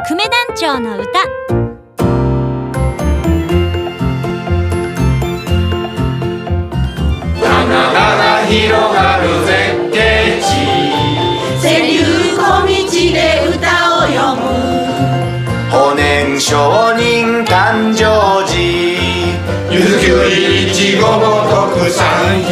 久米団長の歌。 棚々広がる絶景地、 川柳小道で歌を詠む。 法然上人誕生寺、 ゆずきゅうりいちごも特産